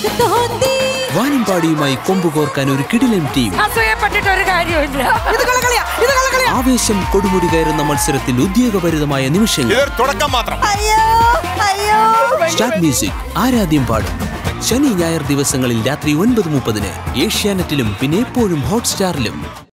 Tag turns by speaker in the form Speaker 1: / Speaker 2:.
Speaker 1: വാനിമ്പാടിയുമായി കൊമ്പുകോർക്കാൻ ഒരു കിടിലൻ ടീം. ആവേശം കൊടുമുടി കയറുന്ന മത്സരത്തിൽ ഉദ്യോഗഭരിതമായ നിമിഷങ്ങൾ. സ്റ്റാർട്ട് മ്യൂസിക് ആരാധ്യം പാടും. ശനി ഞായർ ദിവസങ്ങളിൽ രാത്രി 9:30 ഏഷ്യാനെറ്റിലും പിന്നെ എപ്പോഴും ഹോട്ട്സ്റ്റാറിലും.